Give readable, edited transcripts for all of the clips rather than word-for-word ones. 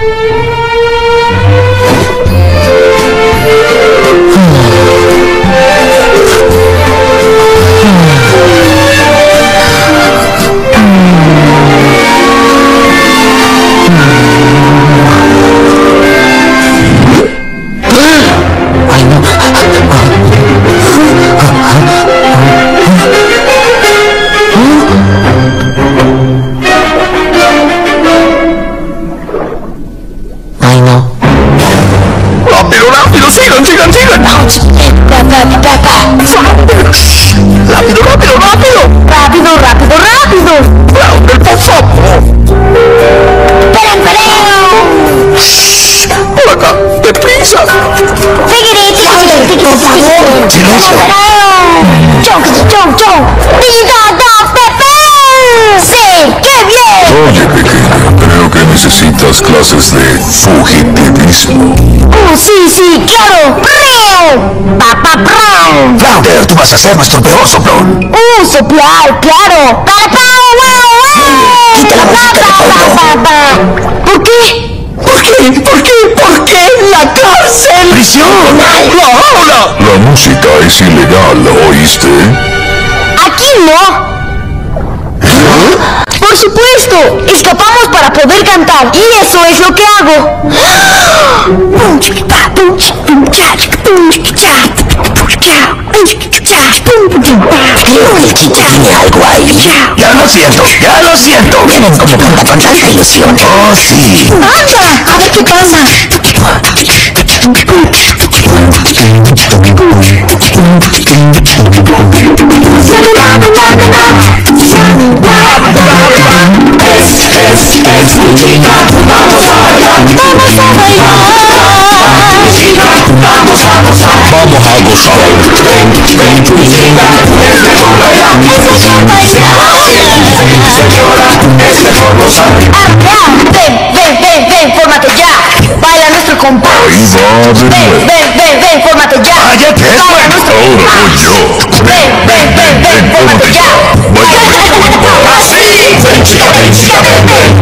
Necesitas clases de fugitivismo. Oh, sí, claro. ¡Papá, Brown! Flounder, tú vas a ser nuestro peor soplón. Soplar, claro. ¡Papá, Quita la música de fondo. ¿Por qué? ¿Por qué? ¡La cárcel! ¡Prisión! ¡La jaula! La música es ilegal, ¿oíste? Aquí no. Por supuesto, escapamos para poder cantar y eso es lo que hago. Creo que el chico tiene algo ahí. Ya lo siento. Vienen como punta con tanta ilusión. Oh, sí. ¡Anda! A ver qué pasa. Vamos a gozar. Ven, fórmate ya. Baila nuestro compás. Ahí va de nuevo. Ven, fórmate ya. Cállate, Baila nuestro Ahora voy yo. Ven, fórmate ya. Baila nuestro compás. Ven, chica, ven.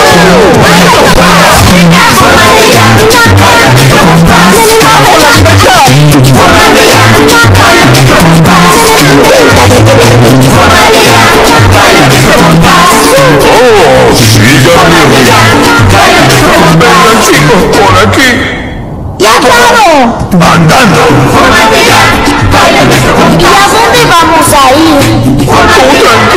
Oh, sigan mi ritmo. Vengan, chicos, por aquí. ¡Ya, claro! Andando. ¿Y a dónde vamos a ir? Tú tranquilo.